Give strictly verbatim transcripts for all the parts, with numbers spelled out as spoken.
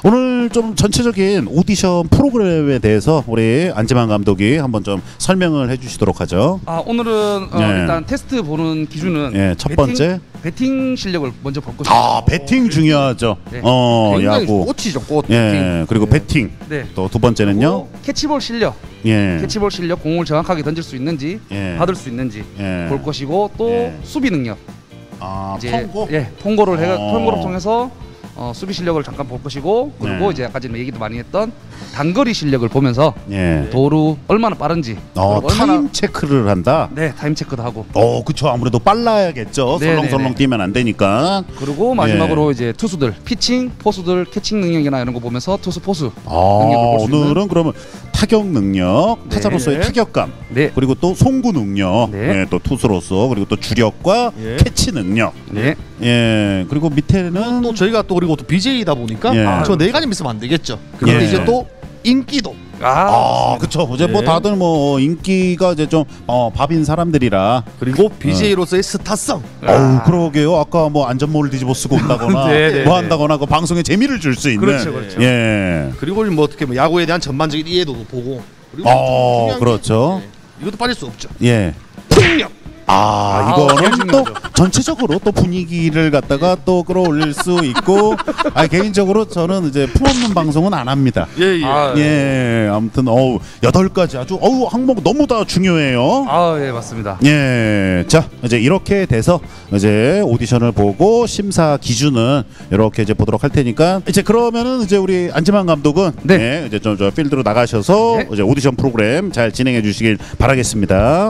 오늘 좀 전체적인 오디션 프로그램에 대해서 우리 안지만 감독이 한번 좀 설명을 해주시도록 하죠. 아 오늘은 어, 네. 일단 테스트 보는 기준은 예, 첫 배팅, 번째 배팅 실력을 먼저 볼 것입니다. 아 배팅 중요하죠. 네. 어 굉장히 야구. 꽃이죠, 꽃. 예 그리고 네. 배팅. 네. 또 두 번째는요. 그리고 캐치볼 실력, 예. 캐치볼 실력, 공을 정확하게 던질 수 있는지, 예. 받을 수 있는지 예. 볼 것이고 또 예. 수비 능력. 아 이제 통고. 예 통고를 해가 어. 통고를 통해서 어, 수비 실력을 잠깐 볼 것이고 그리고 네. 이제 아까 전에 얘기도 많이 했던 단거리 실력을 보면서 예. 도루 얼마나 빠른지 어 그리고 타임 얼마나 체크를 한다. 네 타임 체크도 하고 어 그쵸 아무래도 빨라야겠죠. 네, 설렁설렁 네, 네. 뛰면 안 되니까. 그리고 마지막으로 이제 투수들 피칭 포수들 캐칭 능력이나 이런 거 보면서 투수 포수 아 능력을 볼수 있는. 오늘은 그러면 타격 능력, 네. 타자로서의 타격감, 네. 그리고 또 송구 능력, 네. 예, 또 투수로서 그리고 또 주력과 예. 캐치 능력, 네. 예 그리고 밑에는 또 저희가 또 그리고 또 비제이다 보니까 예. 아, 저 네 가지 있으면 안 되겠죠. 그런데 예. 이제 또 인기도. 아 그쵸 이제 뭐 네. 다들 뭐 인기가 이제 좀 어, 밥인 사람들이라 그리고 비제이로서의 스타성. 어우 그러게요 아까 뭐 안전모를 뒤집어 쓰고 온다거나 네, 네, 뭐 네. 한다거나 그 방송에 재미를 줄 수 있는 그렇죠, 그렇죠. 예 그리고 뭐 어떻게 뭐 야구에 대한 전반적인 이해도도 보고. 그리고 어, 중요한 게, 그렇죠. 네, 이것도 빠질 수 없죠. 예. 폭력. 아, 아, 이거는 제일 또 중요하죠. 전체적으로 또 분위기를 갖다가 또 끌어올릴 수 있고 아 개인적으로 저는 이제 품없는 방송은 안 합니다. 예, 예. 아, 예, 아무튼 어우 여덟 가지 아주 어우 항목 너무 다 중요해요. 아, 예, 맞습니다. 예, 자 이제 이렇게 돼서 이제 오디션을 보고 심사 기준은 이렇게 이제 보도록 할 테니까 이제 그러면은 이제 우리 안지만 감독은 네. 예, 이제 좀 저 필드로 나가셔서 네. 이제 오디션 프로그램 잘 진행해 주시길 바라겠습니다.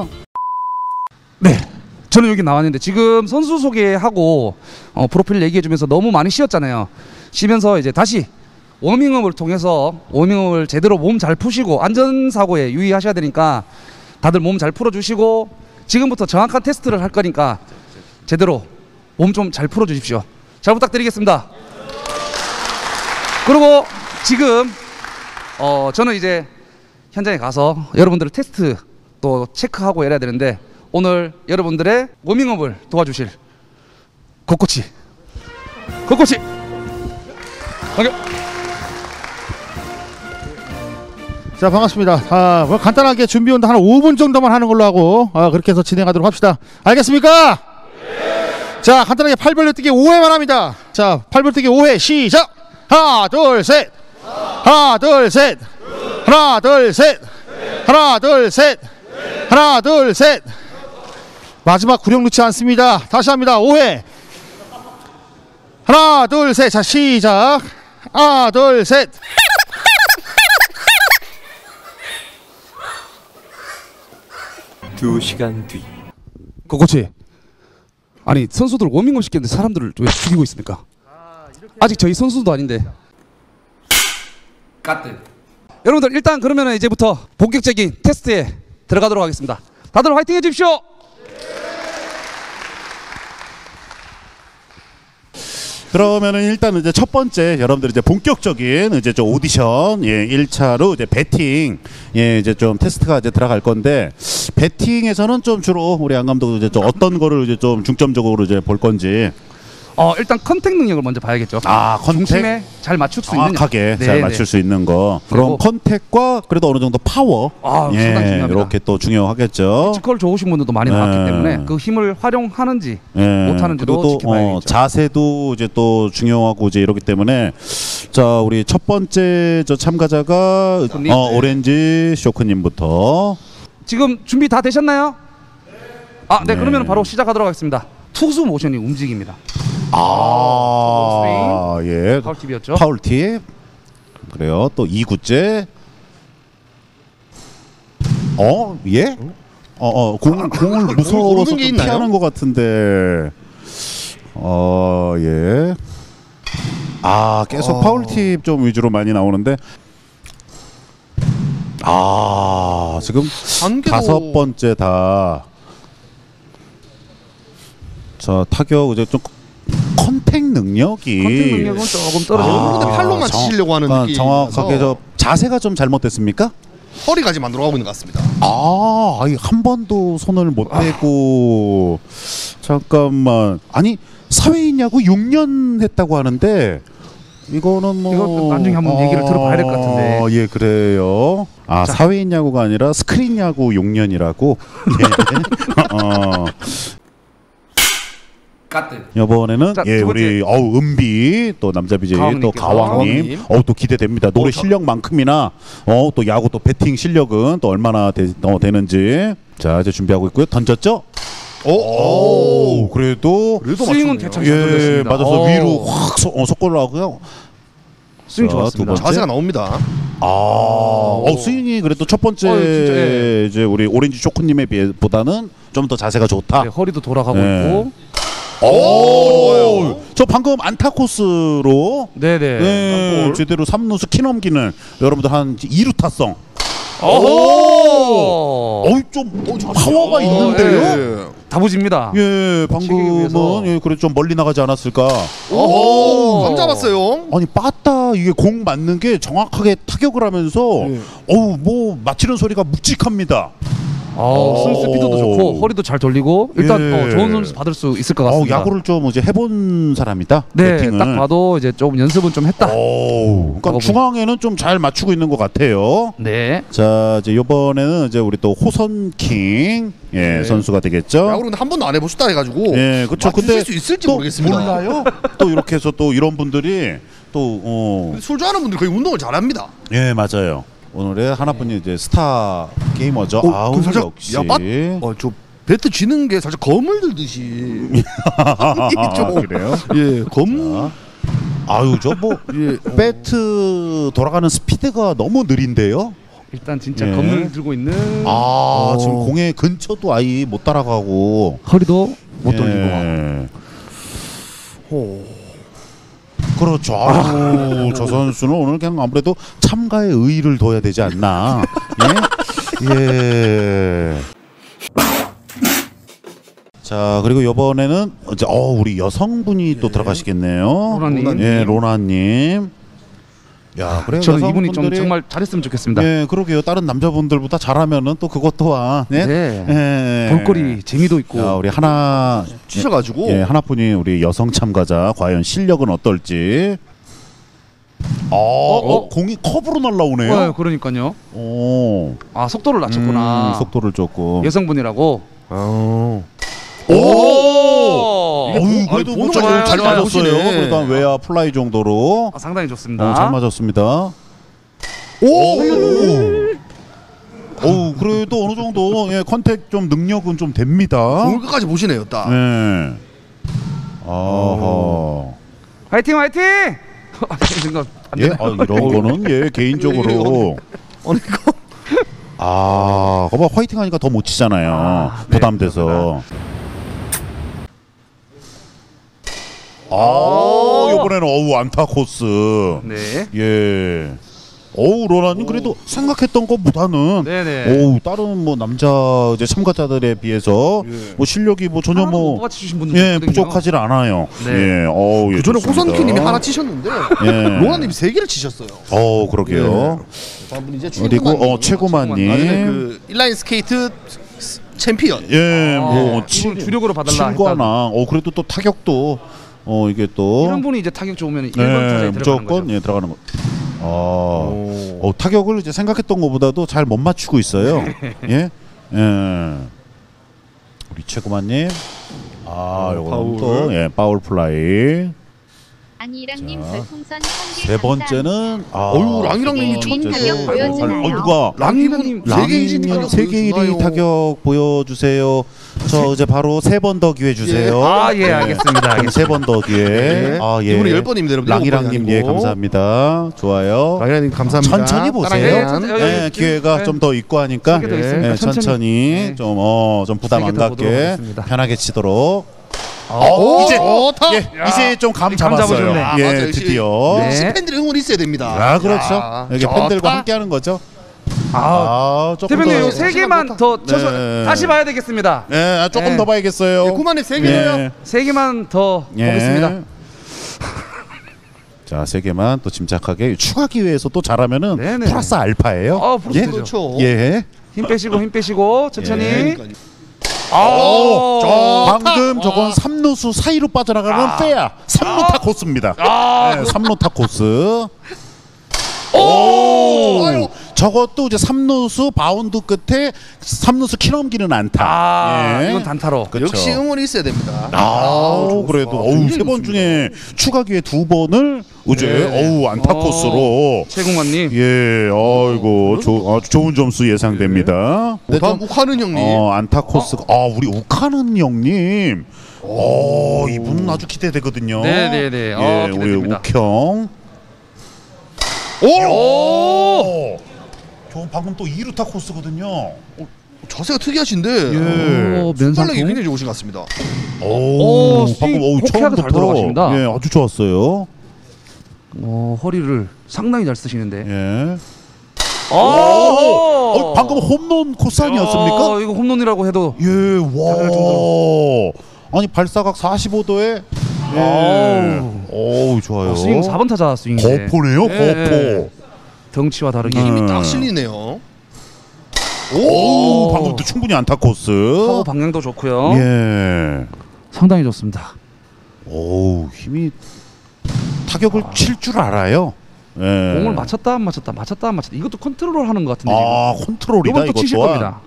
네. 저는 여기 나왔는데 지금 선수 소개하고 어, 프로필 얘기해주면서 너무 많이 쉬었잖아요. 쉬면서 이제 다시 워밍업을 통해서 워밍업을 제대로 몸 잘 푸시고 안전사고에 유의하셔야 되니까 다들 몸 잘 풀어주시고 지금부터 정확한 테스트를 할 거니까 제대로 몸 좀 잘 풀어주십시오. 잘 부탁드리겠습니다. 그리고 지금 어, 저는 이제 현장에 가서 여러분들을 테스트 또 체크하고 이래야 되는데 오늘 여러분들의 워밍업을 도와주실 코코치 코코치 반갑 자 반갑습니다. 아, 뭐 간단하게 준비 운동 한 오 분 정도만 하는 걸로 하고 아, 그렇게 해서 진행하도록 합시다. 알겠습니까? 네. 자 간단하게 팔 벌려 뛰기 오 회만 합니다. 자 팔 벌려 뛰기 오 회 시작. 하나 둘 셋. 하나 둘 셋. 하나 둘 셋. 하나 둘 셋. 하나 둘 셋. 마지막 구령 넣지 않습니다. 다시 합니다. 오 회. 하나 둘 셋. 자 시작. 하나 둘 셋. 두 시간 뒤. 코코치 아니 선수들 워밍업 시켰는데 사람들을 왜 죽이고 있습니까? 아직 저희 선수도 아닌데 까뜨 여러분들 일단 그러면 이제부터 본격적인 테스트에 들어가도록 하겠습니다. 다들 화이팅 해주십시오. 그러면은 일단은 이제 첫 번째 여러분들 이제 본격적인 이제 좀 오디션 예 일 차로 이제 배팅 예 이제 좀 테스트가 이제 들어갈 건데 배팅에서는 좀 주로 우리 안 감독도 이제 좀 어떤 거를 이제 좀 중점적으로 이제 볼 건지 어 일단 컨택 능력을 먼저 봐야겠죠. 아 컨택 중심에 잘 맞출 수 있느냐 정확하게 잘 네, 맞출 네. 수 있는 거 그럼 그리고- 컨택과 그래도 어느 정도 파워 아, 예 상당히 중요합니다. 이렇게 또 중요하겠죠. 피지컬 좋으신 분들도 많이 네. 나왔기 때문에 그 힘을 활용하는지 예, 못하는지도 그리고 또 지켜봐야겠죠. 어, 자세도 이제 또 중요하고 이제 이렇기 때문에 자 우리 첫 번째 저 참가자가 쇼크님. 어, 오렌지 쇼크님부터 지금 준비 다 되셨나요? 아, 네, 네. 그러면 바로 시작하도록 하겠습니다. 투수 모션이 움직입니다. 아, 예. 파울 팁이었죠. 파울 팁. 그래요. 또 이 구째. 어, 예? 어, 어, 공, 공을 무서워서 오르는 좀 게 있나요? 피하는 것 같은데. 어, 예. 아, 계속 어. 파울 팁 좀 위주로 많이 나오는데. 아, 지금 한 개도- 다섯 번째 다. 자, 타격 이제 좀 컨택 능력이 컨택 능력은 조금 아, 떨어지고 근데 팔로만 치시려고 하는 정확- 느낌이라서. 정확하게 저 자세가 좀 잘못됐습니까? 허리까지 만들어가고 있는 것 같습니다. 아, 아니, 한 번도 손을 못 대고 잠깐만 아니 사회인 야구 육 년 했다고 하는데 이거는 뭐 이거 나중에 한번 얘기를 들어봐야 될 것 같은데. 예, 그래요. 아, 자. 사회인 야구가 아니라 스크린 야구 용년이라고. 예. 어. 까뜨. 이번에는 자, 예 두 번째. 우리 어우 은비 또 남자 비제이 또 가왕님께서. 가왕님 가왕님. 어우 또 기대됩니다. 노래 실력만큼이나 어 또 야구 또 배팅 실력은 또 얼마나 되, 어, 되는지. 자 이제 준비하고 있고요. 던졌죠? 오, 오 그래도 그래도 스윙은 맞췄네요. 대충 잘 예 돌렸습니다. 맞아서 어. 위로 확 소, 어, 속골로 하고요. 스윙 자, 좋았습니다. 두 번째. 자세가 나옵니다. 아, 어, 스윙이 그래도 첫 번째 어, 진짜, 예. 이제 우리 오렌지 초코님에 비해보다는 좀 더 자세가 좋다. 네, 허리도 돌아가고 네. 있고. 오, 좋아요. 저 방금 안타 코스로 네네. 네, 제대로 삼 루수 키 넘기는 여러분들 한 이 루 타성. 오. 어이 좀 파워가 있는데요. 예. 다부집니다. 예, 치기 위해서. 방금은 예, 그래 좀 멀리 나가지 않았을까. 오, 감 잡았어요. 아니 빠따 이게 공 맞는 게 정확하게 타격을 하면서 예. 어우 뭐 맞히는 소리가 묵직합니다. 어, 스윙 스피드도 좋고 허리도 잘 돌리고 일단 예. 어, 좋은 선수 받을 수 있을 것 어우 같습니다. 야구를 좀 이제 해본 사람이다. 네, 배팅을. 딱 봐도 이제 조금 연습은 좀 했다. 오, 그러니까 하고 중앙에는 좀 잘 맞추고 있는 것 같아요. 네. 자 이제 이번에는 이제 우리 또 호선킹 예 네. 선수가 되겠죠. 야구를 근데 한 번도 안 해보셨다 해가지고 예, 그렇죠. 맞추실 근데 수 있을지 또 모르겠습니다. 몰라요. 또 이렇게 해서 또 이런 분들이 또 어, 근데 술 좋아하는 분들 거의 운동을 잘합니다. 예 맞아요. 오늘의 하나뿐인 이제 스타 게이머죠. 어, 아우 그럼 살짝 역시. 야, 맞- 어, 저 배트 쥐는 게 살짝 검을 들듯이. 아, 좀- 그래요? 예, 검. 아유 저 뭐 예, 배트 돌아가는 스피드가 너무 느린데요. 일단 진짜 예. 검을 들고 있는 아 어. 지금 공의 근처도 아예 못 따라가고 허리도 못 돌리고. 예. 호. 그렇죠. 아유, 저 선수는 오늘 그냥 아무래도 참가에 의의를 둬야 되지 않나. 예. 예. 자 그리고 이번에는 이제 어 우리 여성분이 또 들어가시겠네요. 로나님. 예, 로나님. 야 그래 저는 이분이 좀 여성분들이- 정말 잘했으면 좋겠습니다. 예, 그러게요. 다른 남자분들보다 잘하면은 또 그것 또한 예. 네. 예. 볼거리 재미도 있고. 자, 우리 하나 치셔가지고. 예, 하나뿐인 우리 여성 참가자 과연 실력은 어떨지. 어, 어, 어? 공이 컵으로 날라오네요. 네, 그러니까요. 오, 아 속도를 낮췄구나. 음, 속도를 조금. 여성분이라고. 어. 오, 오. 어우, 그래도 보는 뭐 거 잘, 잘 좋아요. 맞았어요. 보시네. 그래도 한 외야 플라이 정도로 아, 상당히 좋습니다. 어, 잘 맞았습니다. 오. 오, 그래도 어느 정도 예, 컨택 좀 능력은 좀 됩니다. 공을 끝까지 보시네요, 딱. 네. 아하. 화이팅 화이팅! 생각 안 예, 되나요? 아, 이런 거는 예 개인적으로 아니 이거. 아, 거봐 화이팅 하니까 더 못 치잖아요. 아, 네, 부담돼서. 아, 이번에는 어우 안타 코스. 네. 예. 어우 로라님 그래도 생각했던 것보다는 네네. 어우 다른 뭐 남자 이제 참가자들에 비해서 예. 뭐 실력이 뭐 전혀 하나도 못 뭐 맞추신 분들 예, 있거든요. 부족하지 않아요. 네. 예. 어우 예. 그 전에 좋습니다. 호선키님이 하나 치셨는데 예. 로나님이 세 개를 치셨어요. 어, 그러게요. 다음 분 이제 그리고 어 최고만님. 최고만님. 나중에 그 인라인 스케이트 스- 챔피언. 예, 아, 뭐 이분 주력으로 봐달라 친구나. 어 그래도 또 타격도 어 이게 또 이런 분이 이제 타격 좋으면 일 번 네, 타자에 들어가는 무조건 거죠. 예 들어가는 거. 아, 오. 어, 타격을 이제 생각했던 것보다도 잘 못 맞추고 있어요. 예, 예. 우리 최고만님. 아, 어, 요거는 파울. 또 예, 파울 플라이. 안이랑님 자, 별풍선 세 번째는 아, 어유, 랑이랑님이 세 천 개인 개. 타격 보여주나요? 어, 누가 랑이님 세개 이신 랑이님 타격 세계 일 위 보여주나요? 타격 보여주세요. 저 이제 바로 세 번 더 기회 주세요. 아, 예, 알겠습니다. 알겠습니다. 세 번 더 기회. 네. 아, 예. 이분은 열 번입니다, 여러분. 랑이랑님 예, 일곱 번이 아니고. 감사합니다. 좋아요. 랑이랑님 감사합니다. 천천히 보세요. 네, 따라해요. 천천히. 네, 여기 기회가 네. 좀 더 있고 하니까 세개더 예, 있으니까 천천히, 천천히. 네. 좀 어, 좀 부담 세개 안 더 보도록 갖게 하겠습니다. 편하게 치도록. 오, 이제 좋다. 예, 이제 좀 감 감 잡았어요. 잡아줬네. 아, 예, 맞아요. 역시 드디어. 네. 역시 팬들의 응원이 있어야 됩니다. 아, 그렇죠. 야, 여기 좋다. 팬들과 함께하는 거죠. 아, 아, 조금 대표님 더. 요 세 개만 더 쳐서 네. 다시 봐야 되겠습니다. 네, 아, 조금 네. 더 봐야겠어요. 예, 구만에 세 개로요. 예. 세 개만 더 예. 보겠습니다. 자, 세 개만 또 침착하게 추가 기회에서 또 잘하면은 네네. 플러스 알파예요. 어, 플러스 예? 되죠. 그렇죠. 예. 힘 빼시고 힘 빼시고 천천히. 예. 그러니까요. 아, 좋다. 방금 저건 삼루수 사이로 빠져나가는 페어 삼루타 코스입니다. 네, 삼루타 코스. 오, 저것도 이제 삼루수 바운드 끝에 삼루수 키 넘기는 안타. 아, 예. 이건 단타로. 그쵸. 역시 응원이 있어야 됩니다. 아, 좋았어. 그래도 아, 어우 굉장히 세 번 좋습니다. 중에 추가 기회 두 번을 이제 네. 어우 안타 어. 코스로. 최공만님. 예, 어이고 조, 아주 좋은 점수 예상됩니다. 뭐 다음 욱하는 형님. 어 안타 코스. 아 우리 욱하는 형님. 어 이분 아주 기대되거든요. 네네네. 예, 어, 우리 기대됩니다. 욱형. 오. 저 방금 또 이루타 코스거든요. 자세가 특이하신데 예. 오, 순발력이 면상통. 굉장히 좋으신 것 같습니다. 오, 오, 방금 어우 호쾌하게 잘 처음부터 들어가십니다. 예, 아주 좋았어요. 어, 허리를 상당히 잘 쓰시는데. 예. 오! 어, 방금 홈런 코스 아니었습니까? 어, 이거 홈런이라고 해도 예, 와. 아니 발사각 사십오 도에 예. 오, 좋아요. 어, 스윙 사 번 타자 스윙인데. 거포네요, 예. 거포. 덩치와 다르게 음. 힘이 딱 실리네요. 오, 방금도 충분히 안타 코스. 타고 방향도 좋고요. 예. 상당히 좋습니다. 오, 힘이 타격을 칠 줄 알아요. 예. 공을 맞췄다 안 맞췄다 맞췄다 안 맞췄다 이것도 컨트롤 하는 것 같은데 아, 지금. 컨트롤이다 이번 또 이거 치실 또한. 겁니다.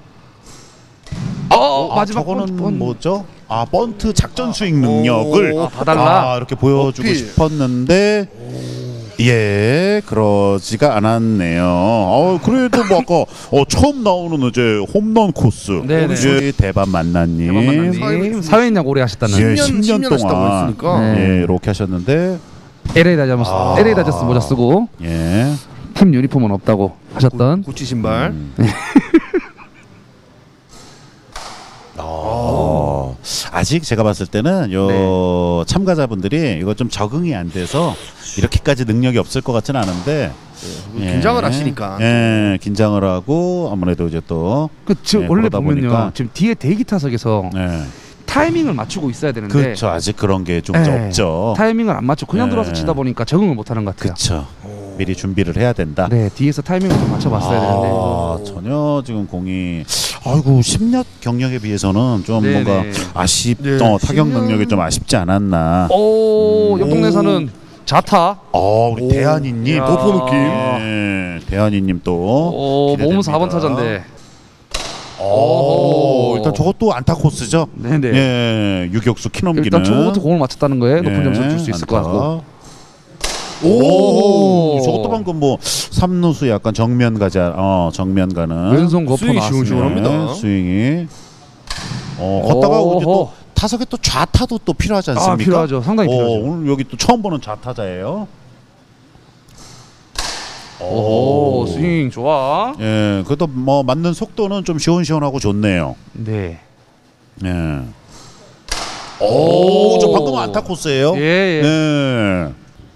어, 아, 마지막 저거는 번, 번. 뭐죠? 아, 번트 작전 스윙 능력을 오, 봐달라. 아, 이렇게 보여주고 어필. 싶었는데 예, 그러지가 않았네요. 어, 그래도 뭐 아까 어, 처음 나오는 이제 홈런 코스. 네네. 예, 대반 만나님. 대박 만나님. 사회인- 사회인약 오래 하셨다는 예, 십 년, 십 년 십 년 하셨다고 동안. 했으니까. 네. 예, 이렇게 하셨는데 엘에이 다저스 아. 엘에이 다저스 모자 쓰고 예. 팀 유니폼은 없다고 하셨던. 구찌 신발. 음. 어, 아직 제가 봤을 때는 요 네. 참가자분들이 이거 좀 적응이 안 돼서 이렇게까지 능력이 없을 것 같지는 않은데 예. 긴장을 하시니까. 예, 긴장을 하고 아무래도 이제 또 그 지금 예, 원래 그러다 보면요 보니까. 지금 뒤에 대기 타석에서 예. 타이밍을 맞추고 있어야 되는데 그렇죠. 아직 그런 게 좀 예, 없죠. 타이밍을 안 맞추고 그냥 예. 들어와서 치다 보니까 적응을 못하는 것 같아요. 그렇죠. 미리 준비를 해야 된다. 네, 뒤에서 타이밍을 좀 맞춰봤어야 되는데. 아, 전혀 지금 공이 아이고 십 년 경력에 비해서는 좀 네네. 뭔가 아쉽 네, 어, 타격 십 년. 능력이 좀 아쉽지 않았나. 오, 옆 동네 사는 자타. 어, 우리 오. 대한이님 야. 도포 느낌. 예, 대한이님 또. 오, 기대됩니다. 몸은 사 번 타자인데. 오, 오. 일단 저것도 안타 코스죠. 네네. 예, 유격수 키 넘기는. 일단 초부터 공을 맞췄다는 거에 높은 예, 점수를 줄 수 있을 것 안타. 같고. 오, 저것도 방금 뭐 삼루수 약간 정면 가자. 어, 정면 가는. 왼손 거포 스윙이 나왔습니다. 시원시원합니다. 네, 스윙이. 어, 걷다가 오호. 이제 또 타석에 또 좌타도 또 필요하지 않습니까? 아, 필요하죠. 상당히 어, 필요하죠. 오늘 여기 또 처음 보는 좌타자예요. 오, 스윙 좋아. 예, 그래도 뭐 맞는 속도는 좀 시원시원하고 좋네요. 네. 예. 오, 저 방금 안타 코스예요. 예, 예. 예.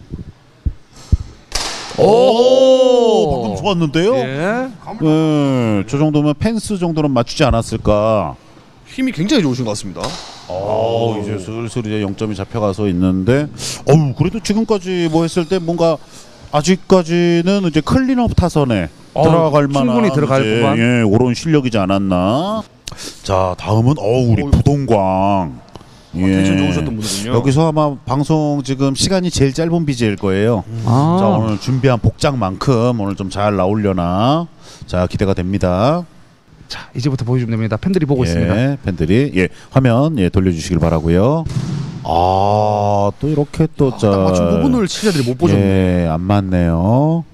오, 방금 좋았는데요. 예. 예, 저 정도면 펜스 정도는 맞추지 않았을까. 힘이 굉장히 좋으신 것 같습니다. 어, 이제 슬슬 이제 영 점이 잡혀가서 있는데, 어우, 그래도 지금까지 뭐 했을 때 뭔가 아직까지는 이제 클린업 타선에 어, 들어갈 만한 충분히 들어갈 이제, 법한. 예, 그런 실력이지 않았나. 자, 다음은 어우 우리 어이. 부동광. 예. 텐션 좋으셨던 분이군요. 여기서 아마 방송 지금 시간이 제일 짧은 비제일 거예요. 아, 자, 오늘 준비한 복장만큼 오늘 좀 잘 나오려나. 자, 기대가 됩니다. 자, 이제부터 보여주면 됩니다. 팬들이 보고 예, 있습니다. 팬들이 예 화면 예 돌려주시길 바라고요. 아, 또 이렇게 또 아, 자, 딱 맞춘 부분을 치자들이 못 보셨네. 예, 안 맞네요.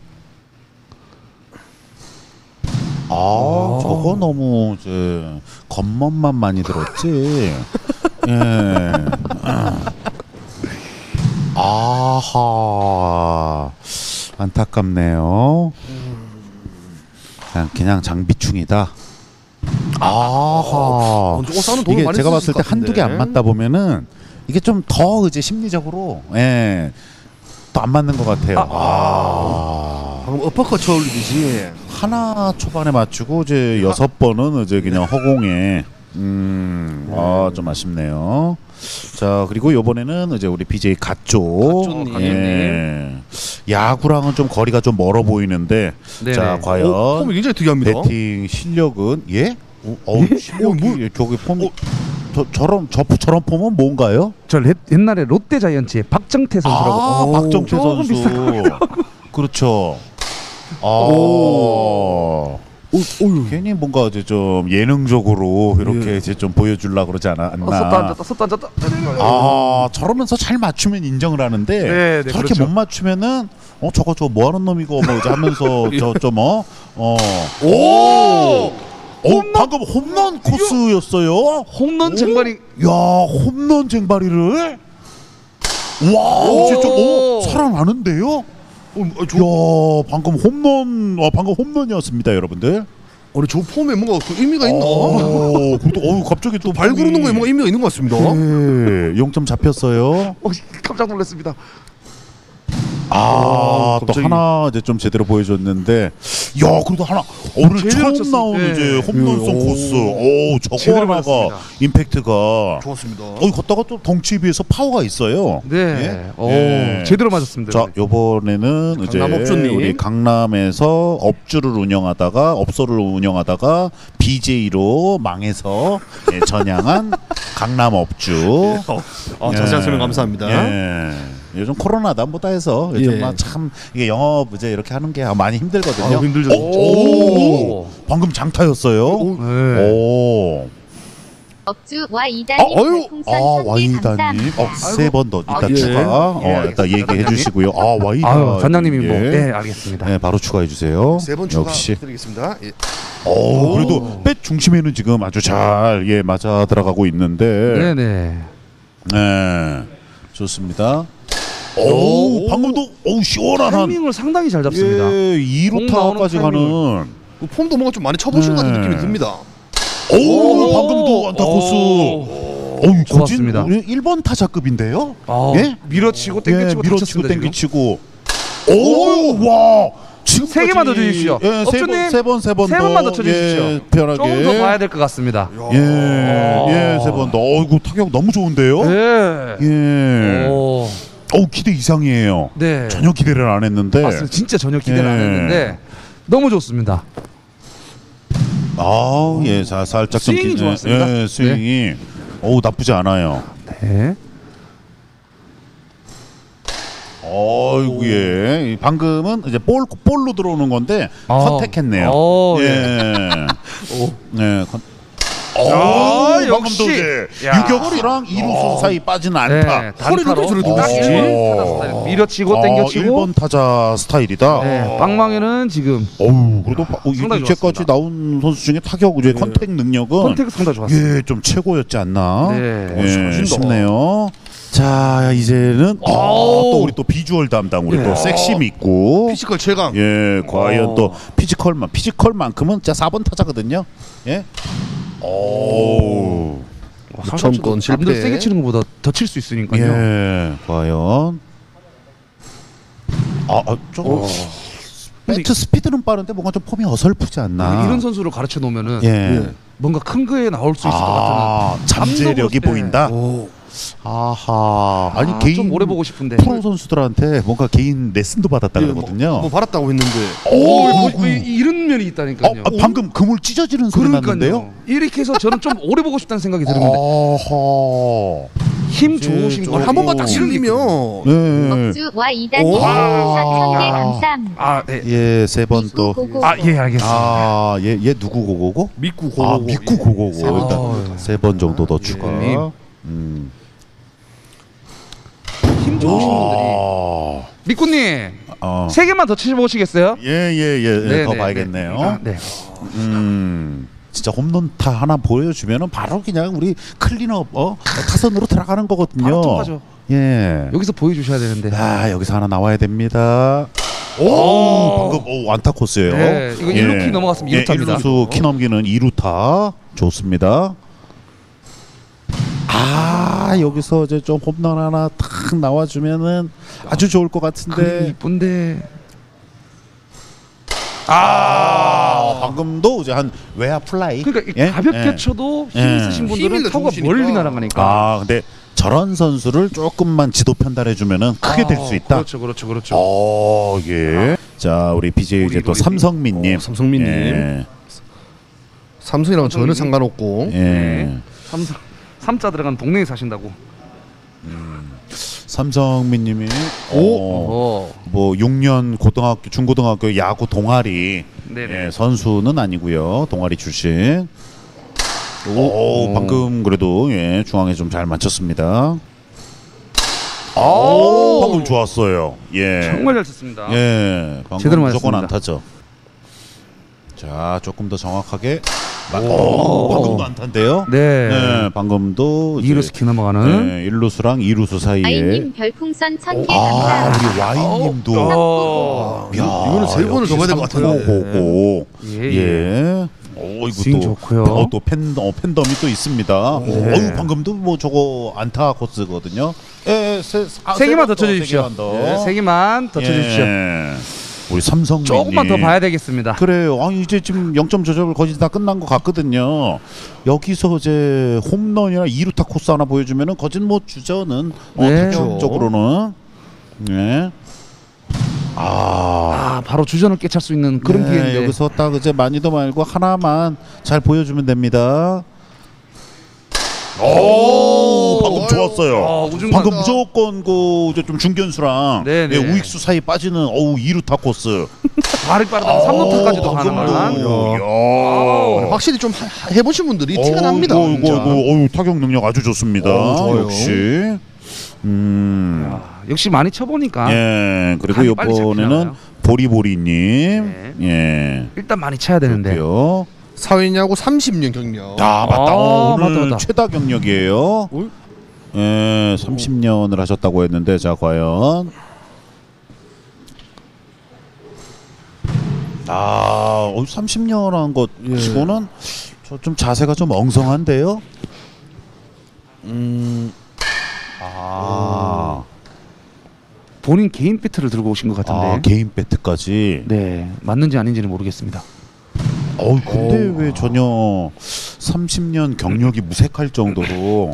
아, 저거 너무 이제 겉멋만 많이 들었지. 예. 아하, 안타깝네요. 그냥, 그냥 장비충이다. 아하. 어, 저거 싸는 돈을 이게 많이 제가 쓰실 봤을 때 것 한두 개 안 같은데. 맞다 보면은 이게 좀 더 이제 심리적으로 예, 또 안 맞는 것 같아요. 아. 방금 어퍼컷 쳐올리듯이. 하나 초반에 맞추고 이제 여섯 번은 이제 그냥 허공에 음, 아, 좀 아쉽네요. 자, 그리고 이번에는 이제 우리 비제이 갓조. 갓조님. 예. 야구랑은 좀 거리가 좀 멀어 보이는데 네네. 자, 과연 오, 폼이 굉장히 특이합니다. 배팅 실력은 예? 어, 어, 실력이 저기 폼, 저 저런 저 저런 폼은 뭔가요? 저 레, 옛날에 롯데 자이언츠의 박정태 선수라고. 아, 오, 박정태 조금 선수. 비슷하더라고요. 그렇죠. 아. 괜히 뭔가 이제 좀 예능적으로 이렇게 이제 좀 보여주려 그러지 않아- 않나. 어, 섰다 앉았다 섰다 앉았다. 아, 저러면서 잘 맞추면 인정을 하는데 네, 네, 저렇게 그렇죠. 못 맞추면은 어 저거 저 뭐 하는 놈이고 뭐 이제 하면서 저 좀 어 어. 오! 어, 방금 홈런 코스였어요. 홈런 쟁반이. 야, 홈런 쟁바리를 와, 진짜 오, 살아나는데요? 어, 저, 야, 방금 홈런, 어, 방금 홈런이었습니다, 여러분들. 아니 저 폼에 뭔가 그 의미가 있나? 오, 그래도 어, 갑자기 또 발 구르는 거에 뭔가 의미가 있는 것 같습니다. 네, 영 점 잡혔어요. 어, 깜짝 놀랐습니다. 아, 또 갑자기. 하나 이제 좀 제대로 보여줬는데, 야, 그래도 하나 오늘 제대로 처음 쳤습니다. 나온 네. 이제 홈런송 오. 코스. 오, 저거 제대로 하나가 맞았습니다. 임팩트가. 좋았습니다. 어, 걷다가 또 덩치에 비해서 파워가 있어요. 네. 예? 오, 예. 제대로 맞았습니다. 자, 요번에는 이제 강남 업주님. 우리 강남에서 업주를 운영하다가 업소를 운영하다가 비제이로 망해서 예, 전향한 강남 업주. 아, 예. 자세한 설명 감사합니다. 예. 요즘 코로나다 뭐다 해서 요즘 예. 막 참 이게 영업 이제 이렇게 하는 게 많이 힘들거든요. 아, 힘들죠. 오, 오, 방금 장타였어요. 오. 네. 오. 업주 아, 와이다님 어유. 별풍선 아, 천 개 와이다님. 감사합니다. 어, 세 번 더 이따 아, 예. 추가. 어, 예, 이따 알겠습니다. 얘기해 단장님. 주시고요. 아, 와이다. 아유, 단장님이 뭐. 예. 네, 알겠습니다. 네, 바로 추가해 주세요. 세 번 추가 역시. 드리겠습니다. 예. 오, 그래도 뱃 중심에는 지금 아주 잘 예, 맞아 들어가고 있는데. 네, 네. 네. 좋습니다. 오, 방금도 오 시원한 한 타이밍을 상당히 잘 잡습니다. 예, 이 공 루타까지 나오는 가는. 그 폼도 뭔가 좀 많이 쳐보신 것 같은 네. 느낌이 듭니다. 오, 방금도 안타 코스. 오. 어우, 좋았습니다. 고진 일 번 타자급인데요? 아, 예? 밀어치고 예, 땡겨치고 밀어치고 다쳤습니다, 지금. 땡기치고. 오, 와. 지금 세 개만 더 주십시오. 예, 세 업주님, 번, 세 번, 세 번 세 더. 번만 더 쳐주십시오. 예, 편하게. 조금 더 봐야 될 것 같습니다. 예, 예, 세 번 더. 어이구, 타격 너무 좋은데요? 네. 예. 오. 어우, 기대 이상이에요. 네. 전혀 기대를 안 했는데. 맞습니다. 진짜 전혀 기대를 안 예. 했는데 너무 좋습니다. 아우, 예, 자, 살짝 좀 스윙이 기- 좋았습니다. 예, 스윙이. 어우, 나쁘지 않아요. 네. 어이구, 예. 방금은 이제 볼, 볼로 들어오는 건데, 아. 컨택했네요. 오, 예. 네. 컨... 아, 오, 방금도 역시. 이제 야. 유격수랑 이루수 사이 빠진 네. 안타. 단타로 소리를 딱 들었지. 일 번 타자 스타일. 밀어치고 아, 땡겨치고. 일 번 타자 스타일이다. 네. 빵망에는 지금 어우, 그래도 바- 어, 상당히 이제까지 좋았습니다. 나온 선수 중에 타격 이제 컨택 능력은 컨택 상당히 좋았습니다. 예, 좀 최고였지 않나? 네. 예, 잘하신다. 싶네요. 자, 이제는 아, 또 우리 또 비주얼 담당 우리 예. 또 섹시 믿고 피지컬 최강. 예, 과연 어. 또 피지컬만 피지컬만큼은 진짜 사 번 타자거든요. 예. 오. 처음 건 실패. 남들 세게 치는 것보다 더 칠 수 있으니까요. 예, 과연. 아, 아 좀. 배트 스피드는 빠른데 뭔가 좀 폼이 어설프지 않나? 이런 선수를 가르쳐 놓으면은 예. 뭔가 큰 거에 나올 수 있을 것 같은. 아, 잠재력이 감독으로서- 보인다. 오. 아하. 아니 아, 개인 좀 오래 보고 싶은데. 프로 선수들한테 뭔가 개인 레슨도 받았다 예, 그러거든요. 뭐, 뭐 받았다고 했는데. 오, 오, 뭐, 그- 이- 이런 면이 있다니까요. 어, 아, 방금 그물 찢어지는 소리 났는데요. 그러니까요. 이렇게 해서 저는 좀 오래 보고 싶다는 생각이 드는데 아하. 힘 좋으신 좀- 거 한 번만 딱 오. 실리면. 네. 업주 와이다님 오. 별풍선 천 개 감사합니다. 아, 네. 예, 세 번 또. 고고. 아, 예, 알겠습니다. 아, 얘, 얘 누구 고고고? 믿고 고고. 아, 믿고 고고고. 세 번 일단 더. 세 번 정도 더 예. 추가. 음. 힘 좋으신 분들이. 아. 미꾸님 어. 세 개만 더 치보시겠어요? 예, 예, 예. 네, 더 네, 봐야겠네요. 네. 아, 네. 음. 진짜 홈런타 하나 보여주면은 바로 그냥 우리 클린업 어? 타선으로 들어가는 거거든요. 바로 통하죠. 예. 여기서 보여주셔야 되는데. 아, 여기서 하나 나와야 됩니다. 오, 방금 오, 안타 코스예요. 네, 이거 일 루 키 넘어갔으면 이 루타입니다. 예, 일 루수 키 넘기는 이 루타 좋습니다. 아, 여기서 이제 좀 홈런 하나 탁 나와주면은 아주 좋을 것 그림 같은데. 이쁜데. 아, 방금도 이제 한 외야 플라이. 그러니까 이 예? 가볍게 예. 쳐도 힘 예. 있으신 분들은 힘이 타구가 좋으시니까. 멀리 날아가니까. 아, 근데 저런 선수를 조금만 지도 편달해 주면은 크게 될 수 있다. 그렇죠, 그렇죠, 그렇죠. 어, 예. 자, 우리 비제이 이제 우리, 또 우리, 삼성민님. 어, 삼성민님. 예. 삼성이랑 전혀 상관없고. 예. 삼성 삼자 들어간 동네에 사신다고. 삼성민님이 오. 어, 뭐 육 년 고등학교 중고등학교 야구 동아리 네네. 예, 선수는 아니고요. 동아리 출신. 오, 방금 그래도 예, 중앙에 좀 잘 맞췄습니다. 오, 방금 좋았어요. 예. 정말 잘 쳤습니다. 예. 방금 제대로 무조건 맞았습니다. 안타죠. 자, 조금 더 정확하게. 오, 방금도 안타인데요. 네. 네, 방금도 이 루수 키 넘어가는. 네, 일 루수랑 이 루수 사이에. 아이님 별풍선 천 개 아, 감사합니다. 우리 와인님도. 어. 야, 이거는 세 번을 더 봐야 될것 같은데. 삼포고. 예, 예. 오, 이거 스윙 또, 좋고요. 어, 또 팬, 어, 팬덤이 또 있습니다. 네. 어유 방금도 뭐 저거 안타 코스거든요. 예, 세, 아, 세 개만 더 세 쳐주십시오. 개만 더. 네, 세 개만 더 쳐주십시오. 예. 우리 삼성민님 조금만 더 봐야 되겠습니다. 그래요. 아 이제 지금 영 점 조절 거의 다 끝난 것 같거든요. 여기서 이제 홈런이나 이 루타 코스 하나 보여주면은 거진 뭐 주저는 어, 네. 타격적으로는 네. 아, 아, 바로 주전을 깨찰 수 있는 그런 네, 기회인데. 여기서 딱 이제 많이도 말고 하나만 잘 보여주면 됩니다. 오, 방금 좋았어요. 어, 우중간. 방금 무조건 그 이제 좀 중견수랑 네네. 예, 우익수 사이 빠지는 어우 이 루타 코스. 발이 빠르다면 삼 루타까지도 가능한. 야. 확실히 좀 하- 해보신 분들이 티가 납니다. 이거, 진짜. 이거, 이거, 어우, 타격 능력 아주 좋습니다. 어, 좋아요. 역시. 음. 아, 역시 많이 쳐보니까 예. 그리고 감이 빨리 이번에는 잡히나봐요. 보리보리님. 네. 예. 일단 많이 쳐야 되는데. 그렇고요. 사회냐고 삼십 년 경력. 아 맞다. 아, 어, 오늘 맞다, 맞다. 최다 경력이에요. 어이? 예, 삼십 년을 하셨다고 했는데 자 과연. 아, 어, 삼십 년 한 것 치고는 저 좀 자세가 좀 엉성한데요. 음. 아. 본인 개인 배트를 들고 오신 것 같은데. 아, 개인 배트까지. 네, 맞는지 아닌지는 모르겠습니다. 어, 근데 왜 전혀 삼십 년 경력이 무색할 정도로.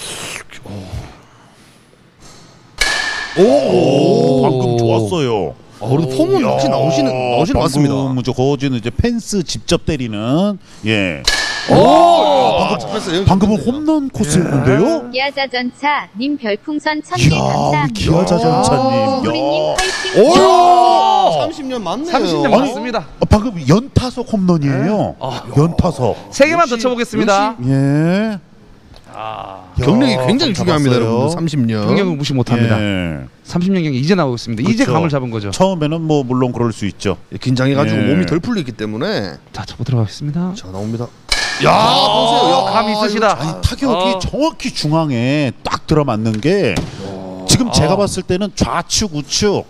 오, 방금 좋았어요. 아, 그래도 폼은 역시 나오시는 나오시는 것 같습니다. 방금 저 거지는 이제 펜스 직접 때리는 예. 오, 잡혔어요. 방금은 홈런 코스였는데요. 기아자전차 님 별풍선 천 개 이야, 우리 감사합니다. 기아자전차님. 우리님 야. 파이팅. 오, 삼십 년 맞네요. 삼십 년 아니, 맞습니다. 아, 방금 연타석 홈런이에요. 연타석. 세 개만 더 쳐보겠습니다. 예. 경력이 야, 굉장히 감 중요합니다, 잡았어요. 여러분들. 삼십 년. 경력은 무시 못합니다. 예. 삼십 년 경력 이제 나오고 있습니다. 이제 그렇죠. 감을 잡은 거죠. 처음에는 뭐 물론 그럴 수 있죠. 긴장해가지고 예. 몸이 덜 풀리기 때문에. 자, 쳐보 들어가겠습니다. 자, 나옵니다. 야, 보세요. 야, 감이 있으시다. 아니 타격이 어. 정확히 중앙에 딱 들어맞는 게 지금 제가 봤을 때는 좌측 우측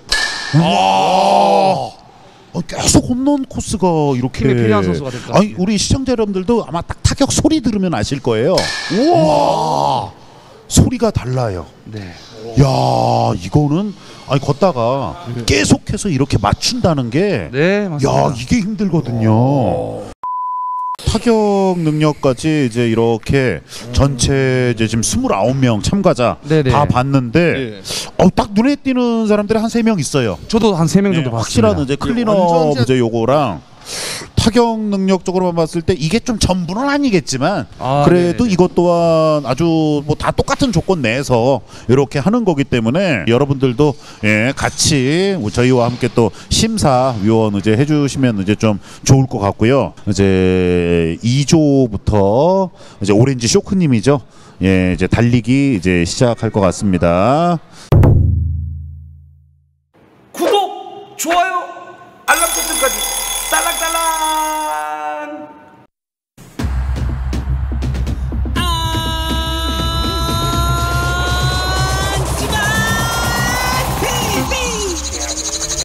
와 어, 계속 홈런 코스가 이렇게 팀에 필요한 선수가 될것 아니 같아요. 우리 시청자 여러분들도 아마 딱 타격 소리 들으면 아실 거예요. 우와 소리가 달라요. 네. 야 이거는 아니 걷다가 계속해서 이렇게 맞춘다는 게 네, 맞습니다. 야 이게 힘들거든요. 타격 능력까지 이제 이렇게 전체 이제 지금 스물아홉 명 참가자 네네. 다 봤는데 예. 어, 딱 눈에 띄는 사람들이 한 세 명 있어요. 저도 한 세 명 정도 네, 봤습니다. 확실한 이제 클리너 완전 이제- 이제 요거랑 타격 능력적으로만 봤을 때 이게 좀 전부는 아니겠지만 아, 그래도 네네네. 이것 또한 아주 뭐 다 똑같은 조건 내에서 이렇게 하는 거기 때문에 여러분들도 예 같이 저희와 함께 또 심사위원 이제 해주시면 이제 좀 좋을 것 같고요. 이제 이 조부터 이제 오렌지 쇼크님이죠. 예 이제 달리기 이제 시작할 것 같습니다. 구독, 좋아요, 알람 설정까지